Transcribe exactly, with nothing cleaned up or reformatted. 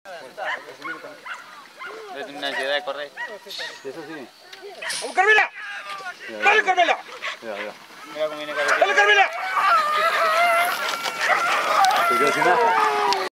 Yo tengo una ansiedad de correr. Eso sí. ¡Vamos, Carmela! ¡Dale, Carmela! Mira, mira. Mira cómo viene Carmela. ¡Dale, Carmela! Te quedo sin nada.